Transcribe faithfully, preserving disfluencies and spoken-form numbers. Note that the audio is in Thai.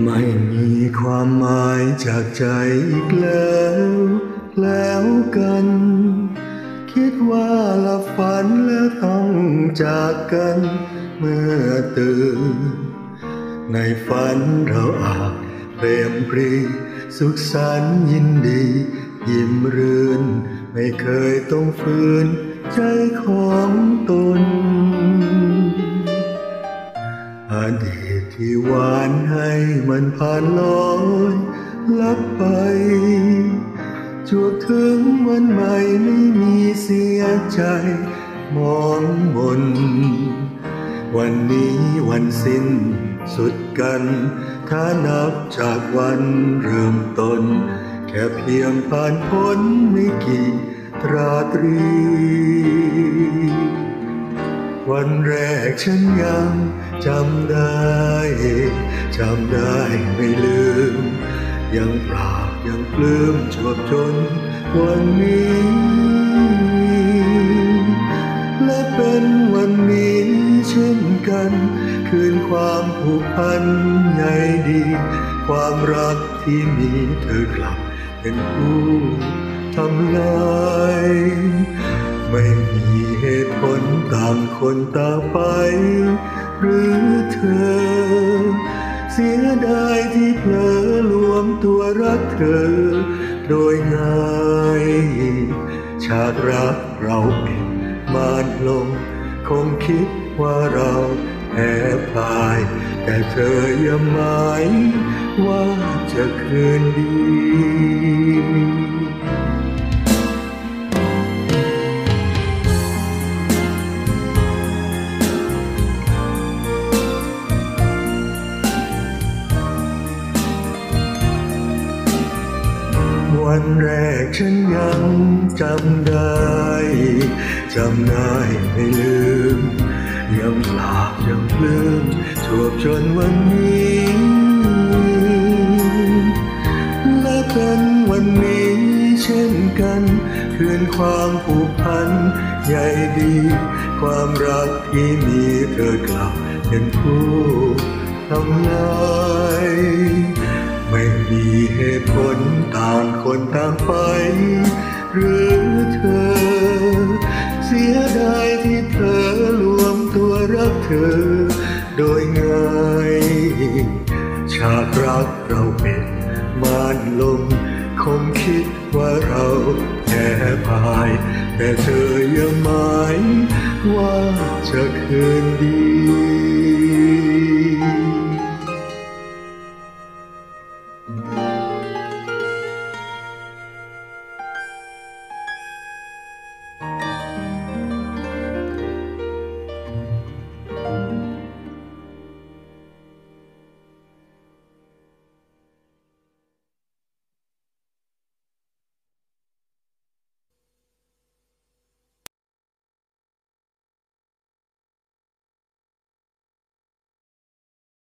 ไม่มีความหมายจากใจอีกแล้วแล้วกันคิดว่าหลับฝันแล้วต้องจากกันเมื่อตื่นในฝันเราอาจเปรมปรีสุขสันต์ยินดียิ้มรื่นไม่เคยต้องฝืนใจของตนอดีตที่หวานให้มันผ่านลอยลับไปจวบถึงวันใหม่ไม่มีเสียใจมองมนวันนี้วันสิ้นสุดกันถ้านับจากวันเริ่มต้นแค่เพียงผ่านพ้นไม่กี่ราตรีวันแรกฉันยังจำได้จำได้ไม่ลืมยังปราบยังปลื้มจวบจนวันนี้และเป็นวันนี้เช่นกันคืนความผูกพันใหญ่ดีความรักที่มีเธอกลับเป็นผู้ทำลายไม่มีเหตุผลต่างคนต่างไปหรือเธอเสียดายที่เผลอรวมตัวรักเธอโดยง่ายชาติรักเราปิดม่านลงคงคิดว่าเราแพ้พ่ายแต่เธออย่าหมายว่าจะคืนดีวันแรกฉันยังจำได้จำได้ไม่ลืมยังปราบยังปลื้มจวบจนวันนี้และเป็นวันนี้เช่นกันคืนความผูกพันใหญ่ดีความรักที่มีเธอกลับเป็นผู้ทำลายไม่มีเหตุผลต่างคนต่างไปหรือเธอเสียดายที่เธอรวมตัวรักเธอโดยง่ายชาติรักเราเป็นม่านลมคงคิดว่าเราแพ้พ่ายแต่เธออย่าหมายว่าจะคืนดี